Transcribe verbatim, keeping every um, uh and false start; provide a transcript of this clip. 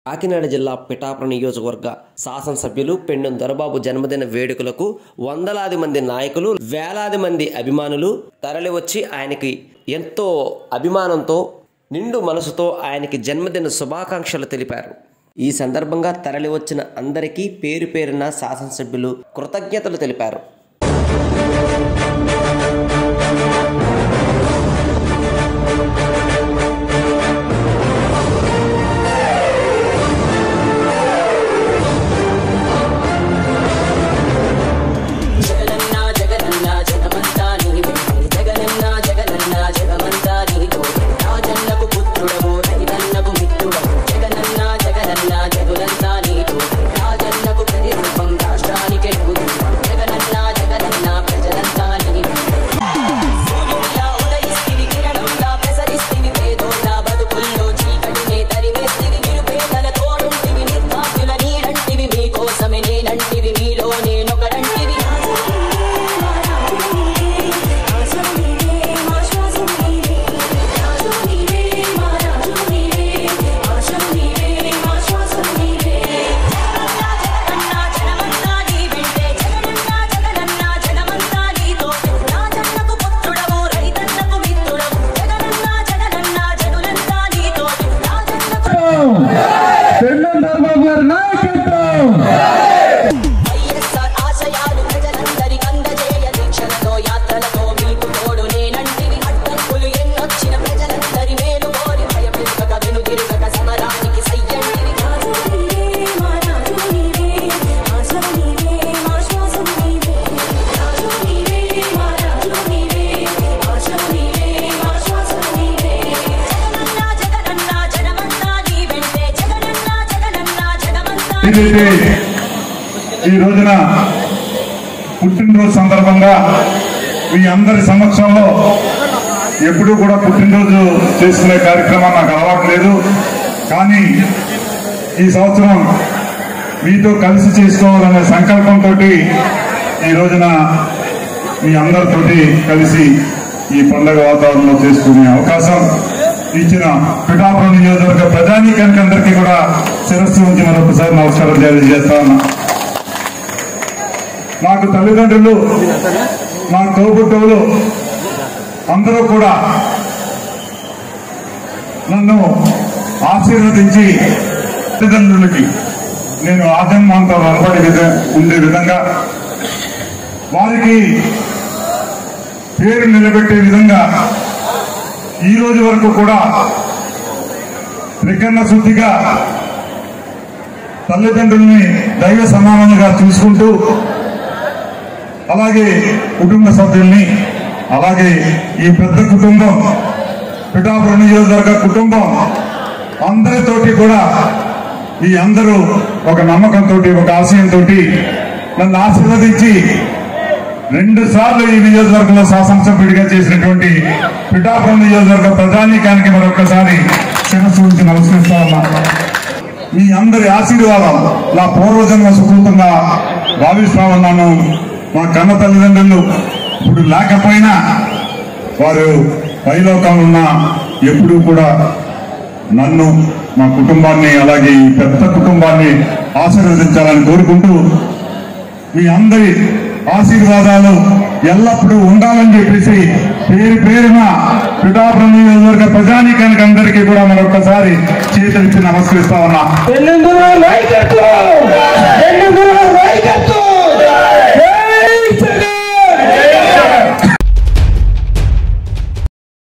కాకినాడ జిల్లా పిఠాపురం నియోజకవర్గ శాసనసభ్యులు పెండెం దొరబాబు జన్మదిన వేడుకలకు వందలాది మంది నాయకులు, వేలాది మంది అభిమానులు తరలివచ్చి ఆయనకి ఎంతో అభిమానంతో, నిండు మనసుతో ఆయనకి జన్మదిన శుభాకాంక్షలు తెలిపారు. ఈ సందర్భంగా తరలివచ్చిన అందరికీ పేరు పేరున శాసనసభ్యులు కృతజ్ఞతలు తెలిపారు. ఈ రోజున పుట్టినరోజు సందర్భంగా మీ అందరి సమక్షంలో ఎప్పుడూ కూడా పుట్టినరోజు చేసుకునే కార్యక్రమం నాకు అలవాటు లేదు. కానీ ఈ సంవత్సరం మీతో కలిసి చేసుకోవాలనే సంకల్పంతో ఈ రోజున మీ అందరితోటి కలిసి ఈ పండుగ వాతావరణంలో చేసుకునే అవకాశం ఇచ్చిన పిఠాపురం నియోజకవర్గ ప్రజానీకానికి అందరికీ కూడా శిరస్సు ఉంచి మరొకసారి నమస్కారం తెలియజేస్తా ఉన్నా. నాకు తల్లిదండ్రులు, మా తోబుట్టువులు అందరూ కూడా నన్ను ఆశీర్వదించి తల్లిదండ్రులకి నేను ఆజన్మాంతో రుణపడి ఉండే విధంగా, వారికి పేరు నిలబెట్టే విధంగా ఈ రోజు వరకు కూడా త్రికరణ శుద్ధిగా తల్లిదండ్రుల్ని దైవ సమానంగా చూసుకుంటూ, అలాగే కుటుంబ సభ్యుల్ని, అలాగే ఈ పెద్ద కుటుంబం పిఠాపురం నియోజకవర్గ కుటుంబం అందరితోటి కూడా ఈ అందరూ ఒక నమ్మకంతో, ఒక ఆశయంతో నన్ను ఆశీర్వదించి రెండు సార్లు ఈ నియోజకవర్గంలో శాసనసభ్యుడిగా చేసినటువంటి పిఠాపురం నియోజకవర్గ ప్రజానీకానికి మరొకసారి శిరస్సు ఉంచి నమస్కరిస్తా ఉన్నా. మీ అందరి ఆశీర్వాదం నా పూర్వజన్మ సుకృతంగా భావిస్తా ఉన్నాను. మా కన్న తల్లిదండ్రులు ఇప్పుడు లేకపోయినా వారు పైలోకంలో ఉన్న ఎప్పుడూ కూడా నన్ను, మా కుటుంబాన్ని, అలాగే ఈ పెద్ద కుటుంబాన్ని ఆశీర్వదించాలని కోరుకుంటూ, మీ అందరి ఆశీర్వాదాలు ఎల్లప్పుడూ ఉండాలని చెప్పేసి పేరు పేరున పిఠాపురం నియోజకవర్గ ప్రజానీకానికి అందరికీ కూడా మరొకసారి చేతులెత్తి నమస్కరిస్తా ఉన్నా.